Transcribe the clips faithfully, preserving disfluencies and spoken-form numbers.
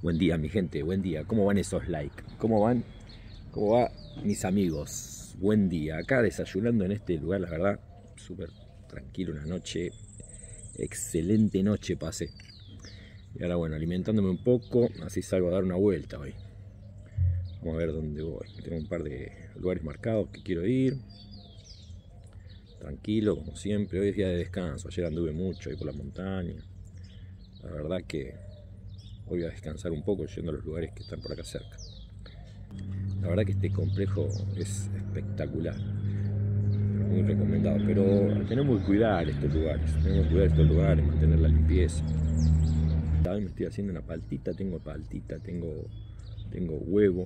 Buen día, mi gente, buen día. ¿Cómo van esos likes? ¿Cómo van? ¿Cómo va, mis amigos? Buen día. Acá desayunando en este lugar, la verdad, súper tranquilo, una noche, excelente noche pasé. Y ahora, bueno, alimentándome un poco, así salgo a dar una vuelta hoy. Vamos a ver dónde voy. Tengo un par de lugares marcados que quiero ir. Tranquilo, como siempre. Hoy es día de descanso. Ayer anduve mucho ahí por la montaña. La verdad que hoy voy a descansar un poco yendo a los lugares que están por acá cerca. La verdad que este complejo es espectacular, muy recomendado, pero tenemos que cuidar estos lugares, tenemos que cuidar estos lugares, mantener la limpieza. Hoy me estoy haciendo una paltita, tengo paltita, tengo, tengo huevo,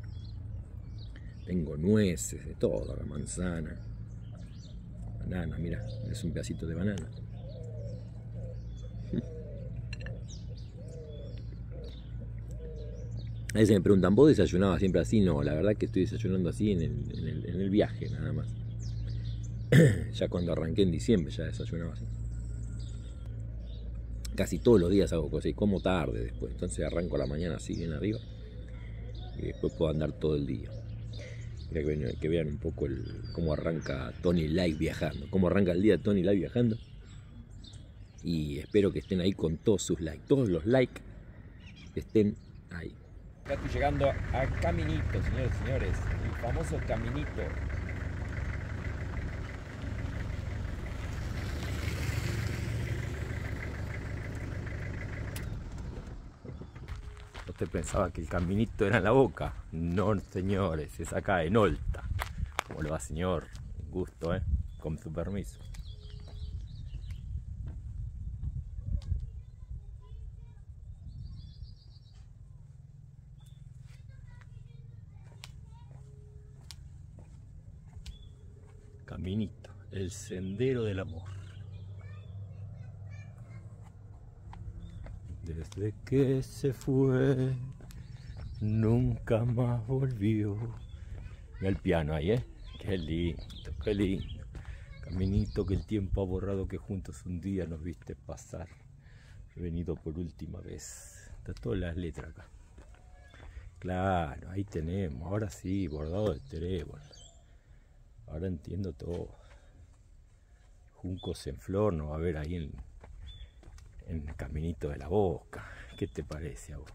tengo nueces, de todo, la manzana, banana, mira, es un pedacito de banana. A veces me preguntan, ¿vos desayunabas siempre así? No, la verdad que estoy desayunando así en el, en el, en el viaje nada más. Ya cuando arranqué en diciembre ya desayunaba así. Casi todos los días hago cosas y como tarde después. Entonces arranco a la mañana así bien arriba y después puedo andar todo el día. Mira que, ven, que vean un poco el, cómo arranca Tony Live viajando. Cómo arranca el día Tony Live viajando. Y espero que estén ahí con todos sus likes. Todos los likes estén ahí. Acá estoy llegando a Caminito, señores y señores. El famoso Caminito. ¿Usted pensaba que el Caminito era en La Boca? No, señores, es acá en Olta. ¿Cómo le va, señor? Un gusto, ¿eh? Con su permiso. Caminito, el sendero del amor. Desde que se fue, nunca más volvió. Mira el piano ahí, ¿eh? Qué lindo, qué lindo. Caminito que el tiempo ha borrado, que juntos un día nos viste pasar. He venido por última vez. Está todas las letras acá. Claro, ahí tenemos. Ahora sí, bordado de trébol. Ahora entiendo todo. Juncos en flor no va a haber ahí en... en el Caminito de La Boca. ¿Qué te parece a vos?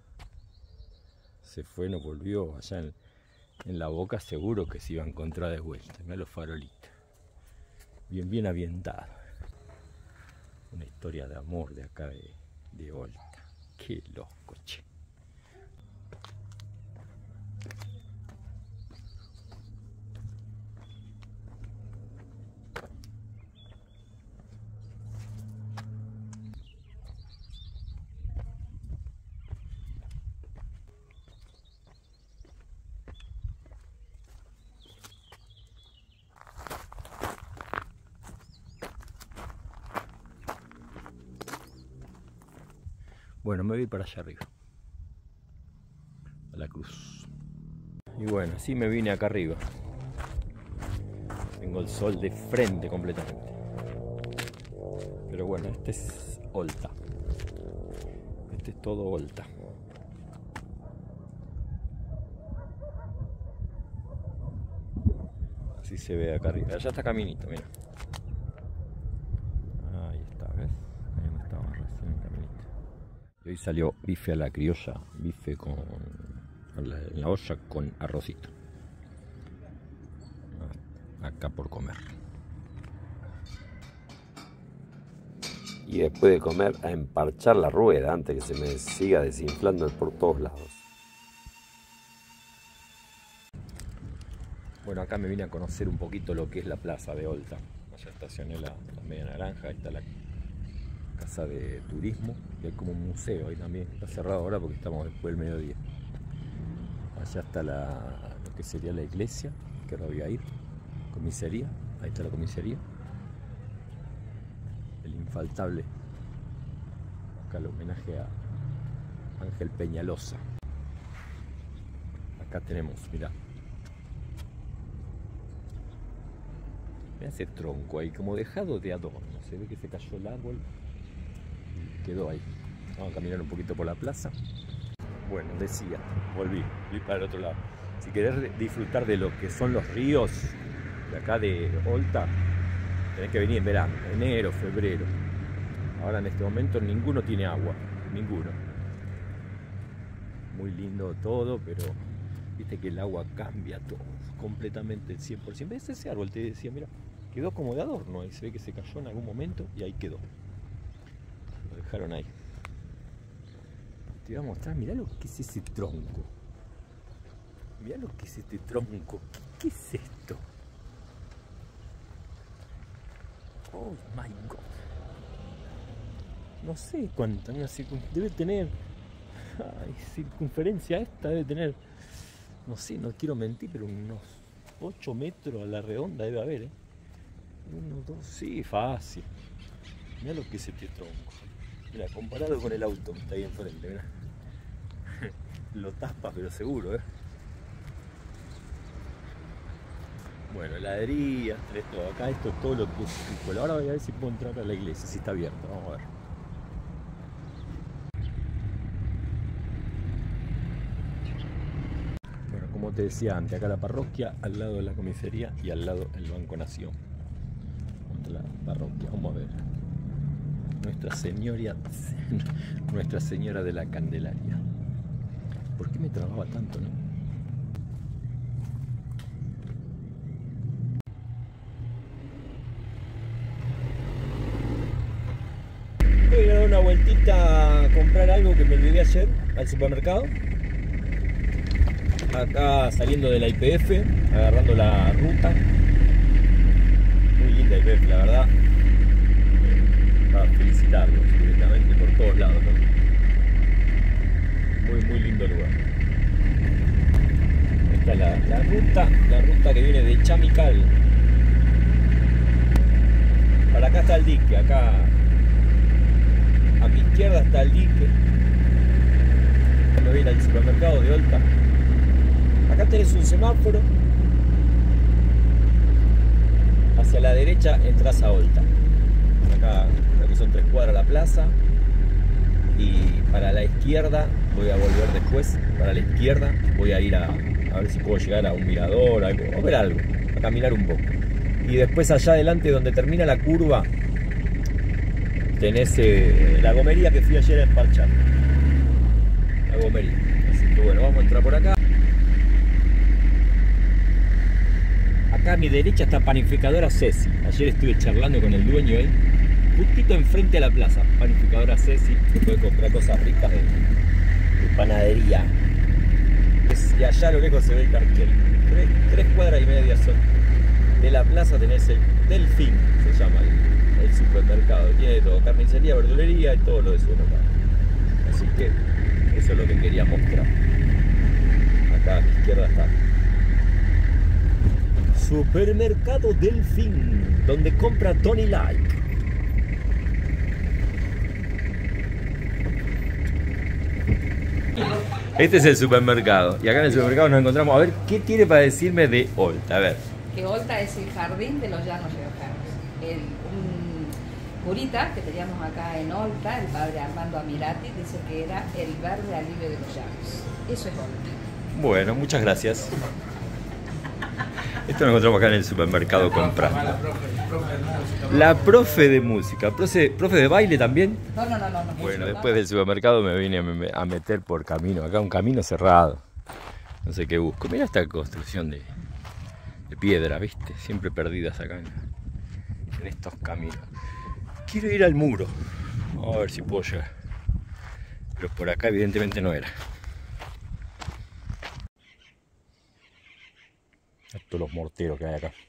Se fue, no volvió. Allá en, en La Boca seguro que se iba a encontrar de vuelta. Mirá los farolitos. Bien, bien ambientado. Una historia de amor de acá de, de Olta. Qué loco, che. Bueno, me voy para allá arriba, a la cruz. Y bueno, así me vine acá arriba. Tengo el sol de frente completamente. Pero bueno, este es Olta. Este es todo Olta. Así se ve acá arriba. Allá está Caminito, mira. Ahí está, ¿ves? Ahí donde estaba recién el Caminito. Y hoy salió bife a la criolla, bife con en la, en la olla con arrocito. Acá por comer. Y después de comer, a emparchar la rueda antes que se me siga desinflando por todos lados. Bueno, acá me vine a conocer un poquito lo que es la plaza de Olta. Allá estacioné la, la media naranja, ahí está la casa de turismo y hay como un museo ahí también. Está cerrado ahora porque estamos después del mediodía. Allá está la, lo que sería la iglesia, que ahora voy a ir. Comisaría, ahí está la comisaría. El infaltable. Acá el homenaje a Ángel Peñalosa. Acá tenemos, mirá. Mirá ese tronco ahí, como dejado de adorno. Se ve que se cayó el árbol y quedó ahí. Vamos a caminar un poquito por la plaza. Bueno, decía, volví, volví para el otro lado. Si querés disfrutar de lo que son los ríos de acá de Olta, tenés que venir en verano, enero, febrero. Ahora en este momento ninguno tiene agua, ninguno. Muy lindo todo, pero viste que el agua cambia todo, completamente el cien por ciento. ¿Ves ese árbol? Te decía, mira, quedó como de adorno, ahí se ve que se cayó en algún momento y ahí quedó. Lo dejaron ahí. Te voy a mostrar, mirá lo que es ese tronco. Mirá lo que es este tronco. ¿Qué, qué es esto? Oh my god. No sé cuánta, una debe tener. Ay, circunferencia esta debe tener. No sé, no quiero mentir, pero unos ocho metros a la redonda debe haber, ¿eh? Uno, dos, sí, fácil. Mirá lo que es este tronco. Mira, comparado con el auto que está ahí enfrente, mirá. Lo taspa, pero seguro, ¿eh? Bueno, heladería, esto, acá esto es todo lo que es fútbol. Ahora voy a ver si puedo entrar a la iglesia, si está abierta, vamos a ver. Bueno, como te decía antes, acá la parroquia, al lado de la comisaría y al lado el Banco Nación. La parroquia, vamos a ver. Nuestra Señora, Nuestra Señora de la Candelaria. ¿Por qué me trababa tanto, no? Voy a dar una vueltita a comprar algo que me olvidé ayer al supermercado. Acá saliendo de la I P F, agarrando la ruta. Muy linda I P F, la verdad. Para felicitarlos directamente por todos lados, ¿no? Muy, muy lindo lugar. Esta es la, la ruta, la ruta que viene de Chamical. Para acá está el dique, acá a mi izquierda está el dique. Cuando viene al supermercado de Olta. Acá tenés un semáforo. Hacia la derecha entras a Olta. Acá creo que son tres cuadras la plaza. Y para la izquierda voy a volver después. Para la izquierda voy a ir a, a ver si puedo llegar a un mirador, algo, o ver algo, a caminar un poco. Y después allá adelante donde termina la curva tenés eh, la gomería que fui ayer a emparchar. La gomería. Así que bueno, vamos a entrar por acá. Acá a mi derecha está Panificadora Ceci. Ayer estuve charlando con el dueño ahí. Justito enfrente a la plaza. Panificadora Ceci. Se puede comprar cosas ricas de, de panadería. Es, y allá a lo lejos se ve el cartel. Tres, tres cuadras y media son. De la plaza tenés el Delfín, se llama el, el supermercado. Tiene todo, carnicería, verdulería y todo lo de supermercado. Así que eso es lo que quería mostrar. Acá a mi izquierda está Supermercado Delfín, donde compra Tony Like. Este es el supermercado. Y acá en el supermercado nos encontramos. A ver, ¿qué tiene para decirme de Olta? A ver. Que Olta es el jardín de los llanos riojanos. El, un curita que teníamos acá en Olta, el padre Armando Amirati, dice que era el verde alivio de los llanos. Eso es Olta. Bueno, muchas gracias. Esto nos encontramos acá en el supermercado comprando. La profe, profe de música. La profe de música. ¿Profe, profe de baile también? No, no, no, no. no bueno, después del supermercado me vine a meter por camino. Acá un camino cerrado. No sé qué busco. Mira esta construcción de, de piedra, ¿viste? Siempre perdidas acá en, en estos caminos. Quiero ir al muro. Vamos a ver si puedo llegar. Pero por acá evidentemente no era. Estos los morteros que hay acá.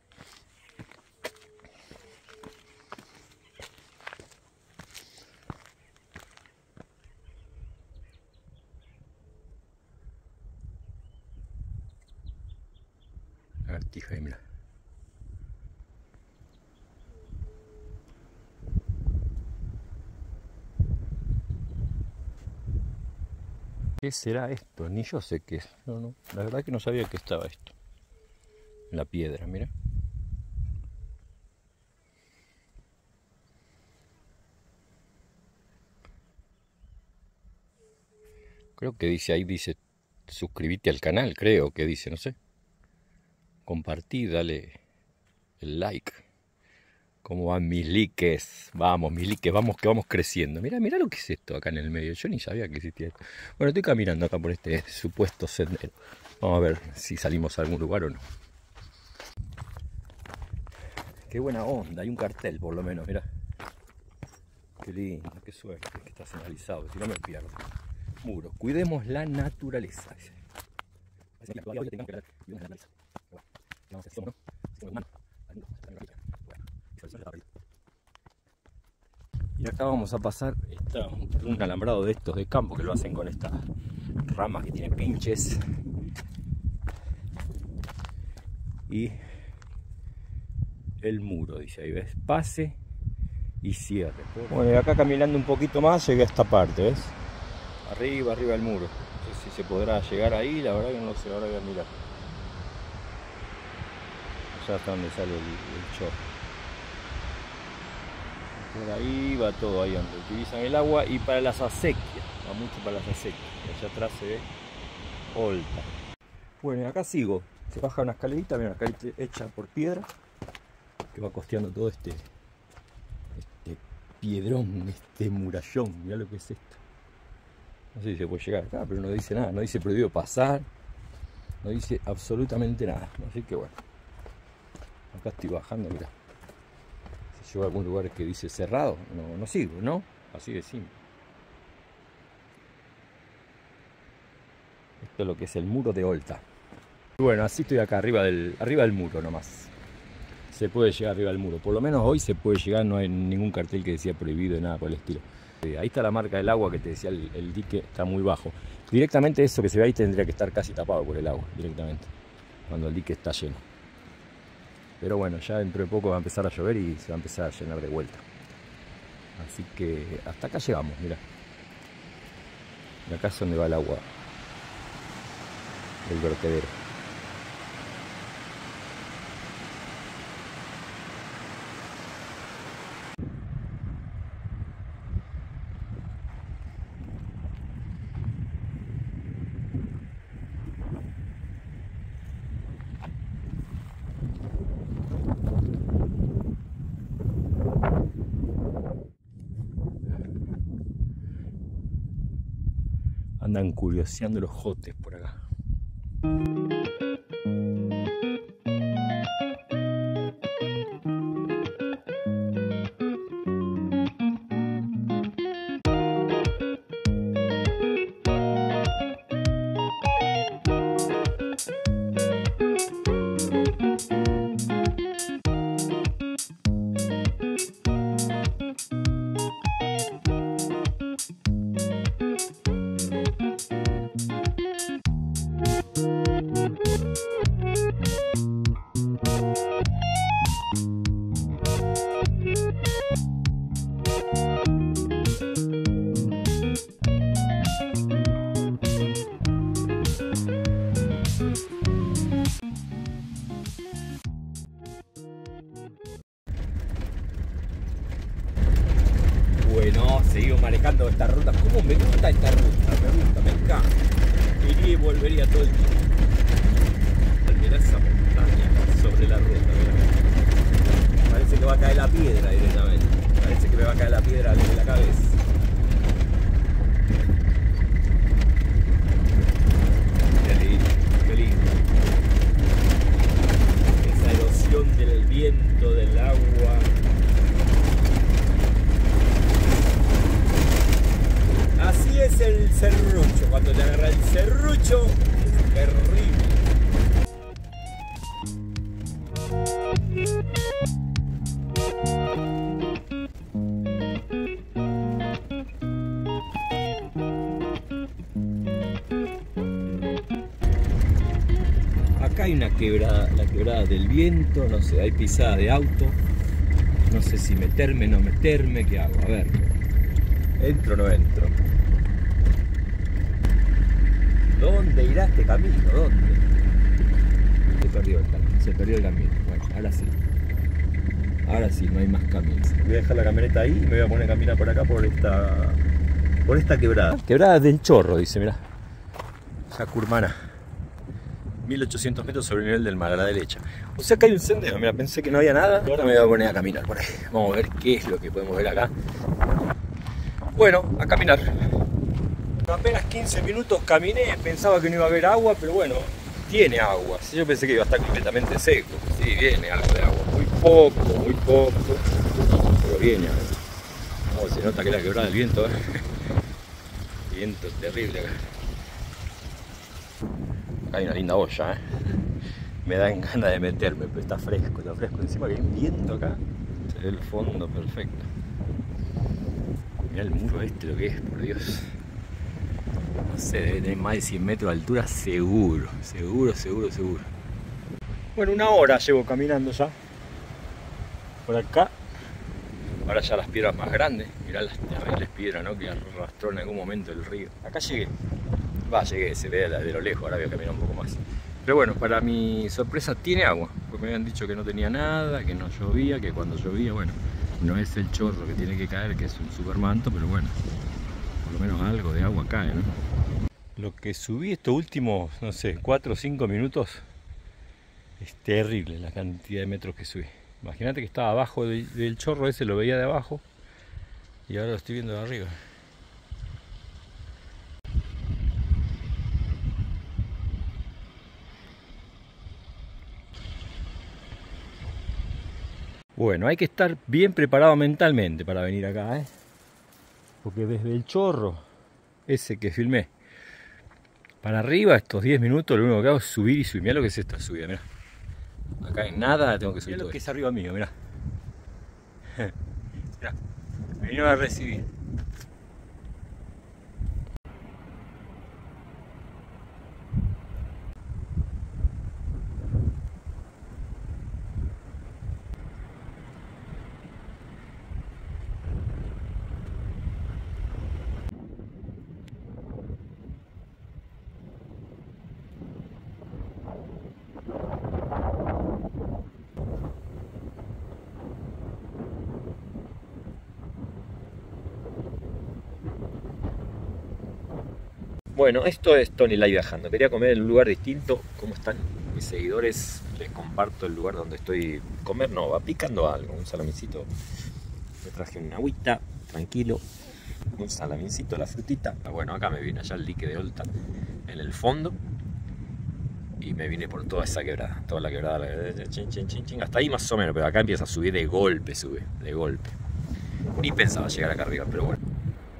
Lagartija ahí, mira. ¿Qué será esto? Ni yo sé qué es. No, no. La verdad que no sabía que estaba esto. La piedra, mira. Creo que dice ahí, dice, suscríbete al canal, creo que dice, no sé. Compartí, dale el like. ¿Cómo van mis likes? Vamos, mis likes, vamos que vamos creciendo. Mirá, mirá lo que es esto acá en el medio. Yo ni sabía que existía esto. Bueno, estoy caminando acá por este supuesto sendero. Vamos a ver si salimos a algún lugar o no. Qué buena onda, hay un cartel por lo menos, mirá. Qué lindo, qué suerte que está señalizado, si no me pierdo. Muro, cuidemos la naturaleza. Y acá vamos a pasar está un alambrado de estos de campo que lo hacen con estas ramas que tienen pinches. Y el muro, dice ahí, ¿ves? Pase y cierre. Bueno, y acá caminando un poquito más llegué a esta parte, ¿ves? Arriba, arriba del muro. No sé si se podrá llegar ahí, la verdad que no sé, ahora voy a mirar. Allá hasta donde sale el, el chorro. Por ahí va todo, ahí donde utilizan el agua. Y para las acequias, va mucho para las acequias. Y allá atrás se ve Olta. Bueno, y acá sigo. Se baja una escalerita, mira, una escalerita hecha por piedra, que va costeando todo este, este piedrón, este murallón. Mirá lo que es esto. No sé si se puede llegar acá, pero no dice nada, no dice prohibido pasar, no dice absolutamente nada. Así que bueno, acá estoy bajando, mirá. Si llego a algún lugar que dice cerrado, no, no sigo, ¿no? Así de simple. Esto es lo que es el muro de Olta. Bueno, así estoy acá arriba del, arriba del muro nomás. Se puede llegar arriba del muro, por lo menos hoy se puede llegar, no hay ningún cartel que decía prohibido y nada por el estilo. Ahí está la marca del agua que te decía, el, el dique está muy bajo. Directamente eso que se ve ahí tendría que estar casi tapado por el agua, directamente, cuando el dique está lleno. Pero bueno, ya dentro de poco va a empezar a llover y se va a empezar a llenar de vuelta. Así que hasta acá llegamos, mirá. Y acá es donde va el agua del vertedero. Andan curioseando los jotes por acá. Bueno, seguimos manejando esta ruta. ¿Cómo me gusta esta ruta? Me gusta, me encanta. Iría y volvería todo el tiempo. Mirá esa montaña sobre la ruta. Mirá. Parece que va a caer la piedra directamente. Parece que me va a caer la piedra desde la cabeza. Qué lindo, qué lindo. Esa erosión del viento, del agua. Así es el serrucho, cuando te agarra el serrucho, es terrible. Acá hay una quebrada, la quebrada del viento, no sé, hay pisada de auto, no sé si meterme o no meterme, ¿qué hago? A ver, ¿entro o no entro? ¿Dónde irá este camino? ¿Dónde? Se perdió el camino, se perdió el camino. Bueno, ahora sí. Ahora sí, no hay más caminos. Voy a dejar la camioneta ahí y me voy a poner a caminar por acá por esta, por esta quebrada. Quebrada del Chorro, dice, mirá. Sacurmana. mil ochocientos metros sobre el nivel del mar, a la derecha. O sea que hay un sendero, mira, pensé que no había nada. Ahora me voy a poner a caminar por ahí. Vamos a ver qué es lo que podemos ver acá. Bueno, a caminar. Apenas quince minutos caminé, pensaba que no iba a haber agua, pero bueno, tiene agua. Yo pensé que iba a estar completamente seco. Sí, viene algo de agua. Muy poco, muy poco. Pero viene algo. Oh, se nota que la quebrada del viento, ¿eh? Viento terrible acá. Acá hay una linda olla, ¿eh? Me dan ganas de meterme, pero está fresco, está fresco. Encima que hay un viento acá. Se ve el fondo perfecto. Mirá el muro este, lo que es, por Dios. No sé, debe tener más de cien metros de altura, seguro. Seguro, seguro, seguro. Bueno, una hora llevo caminando ya. Por acá. Ahora ya las piedras más grandes. Mirá las terribles piedras, ¿no? Que arrastró en algún momento el río. Acá llegué. Va, llegué, se ve de lo lejos, ahora voy a caminar un poco más. Pero bueno, para mi sorpresa tiene agua. Porque me habían dicho que no tenía nada, que no llovía, que cuando llovía, bueno, no es el chorro que tiene que caer, que es un supermanto, pero bueno, por lo menos algo de agua cae, ¿no? Lo que subí estos últimos, no sé, cuatro o cinco minutos, es terrible la cantidad de metros que subí. Imagínate que estaba abajo del, del chorro ese, lo veía de abajo, y ahora lo estoy viendo de arriba. Bueno, hay que estar bien preparado mentalmente para venir acá, ¿eh? Porque desde el chorro ese que filmé para arriba, estos diez minutos, lo único que hago es subir y subir. Mirá lo que es esta subida, mirá. Acá hay nada, tengo que subir. Mirá lo que es arriba mío, mirá. Mirá, me vinieron a recibir. Bueno, esto es Tony Live viajando. Quería comer en un lugar distinto. ¿Cómo están mis seguidores? Les comparto el lugar donde estoy. Comer no, va picando algo. Un salamincito. Me traje una agüita, tranquilo. Un salamincito, la frutita. Bueno, acá me viene allá el dique de Olta en el fondo. Y me vine por toda esa quebrada. Toda la quebrada. La... Chin, chin, chin, chin. Hasta ahí más o menos. Pero acá empieza a subir de golpe, sube. De golpe. Ni pensaba llegar acá arriba, pero bueno.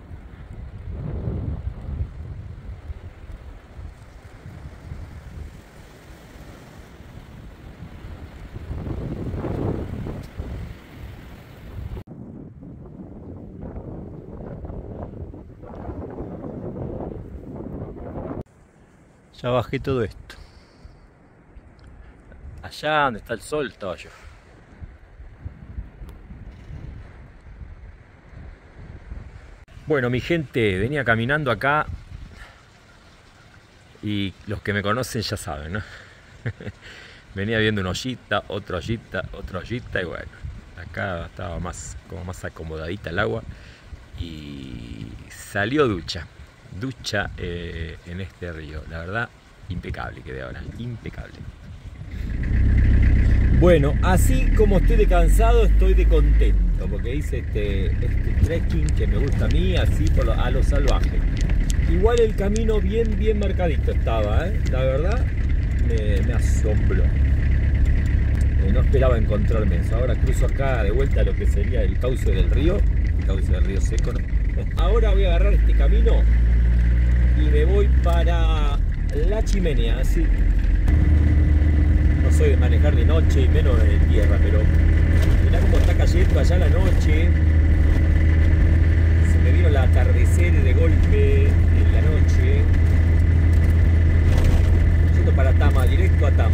Ya bajé todo esto. Allá donde está el sol estaba yo. Bueno, mi gente, venía caminando acá y los que me conocen ya saben, ¿no? Venía viendo una ollita, otra ollita, otra ollita y bueno, acá estaba más, como más acomodadita el agua y salió ducha. Ducha eh, en este río, la verdad, impecable quedé ahora, impecable. Bueno, así como estoy de cansado, estoy de contento, porque hice este, este trekking que me gusta a mí, así por lo, a lo salvaje. Igual el camino bien, bien marcadito estaba, ¿eh? La verdad, me, me asombró. Eh, no esperaba encontrarme eso. Ahora cruzo acá de vuelta a lo que sería el cauce del río, el cauce del río seco, ¿no? Ahora voy a agarrar este camino y me voy para la chimenea, así. No soy de manejar de noche y menos de tierra, pero mirá cómo está cayendo allá la noche. Se me vino el atardecer de golpe en la noche. Yendo para Tama, directo a Tama.